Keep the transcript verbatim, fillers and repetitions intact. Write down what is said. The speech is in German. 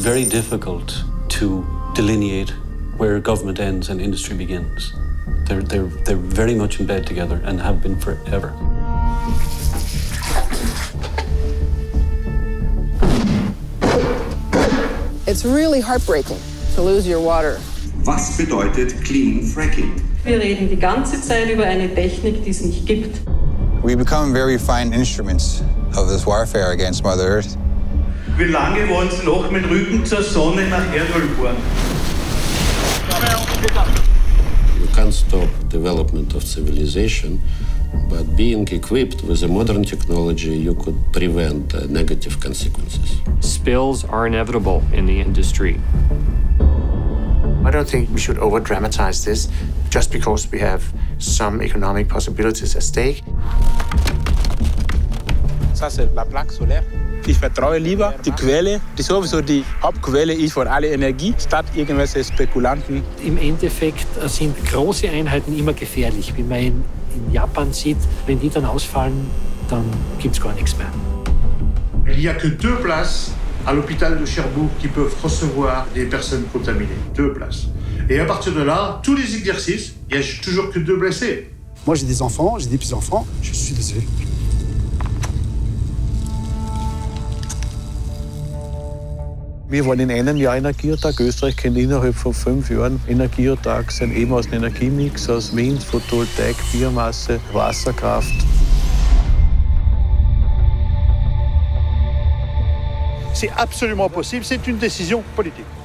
very difficult to delineate where government ends and industry begins. They're, they're, they're very much in bed together and have been forever. It's really heartbreaking to lose your water. Was bedeutet Clean Fracking? Wir reden die ganze Zeit über eine Technik, die es nicht gibt. We become very fine instruments of this warfare against Mother Earth. Wie lange wollen Sie noch mit Rücken zur Sonne nach Erdöl bohren? You can't stop development of civilization, but being equipped with a modern technology, you could prevent uh, negative consequences. Spills are inevitable in the industry. I don't think we should over-dramatize this just because we have some economic possibilities at stake. Ça, c'est la plaque solaire. Ich vertraue lieber die Quelle, die sowieso die Hauptquelle ist für alle Energie, statt irgendwelche Spekulanten. Im Endeffekt sind große Einheiten immer gefährlich. Wie man in, in Japan sieht, wenn die dann ausfallen, dann gibt es gar nichts mehr. Il n'y a que deux places à l'hôpital de Cherbourg qui peuvent recevoir des personnes contaminées. Deux places. Et à partir de là, tous les exercices, il n'y a toujours que deux blessés. Moi, j'ai des enfants, j'ai des petits-enfants. Je suis désolé. Wir wollen in einem Jahr Energieautark. Österreich kennt innerhalb von fünf Jahren Energieautark sein, eben aus dem Energiemix, aus Wind, Photovoltaik, Biomasse, Wasserkraft. C'est absolument possible, c'est une décision politique.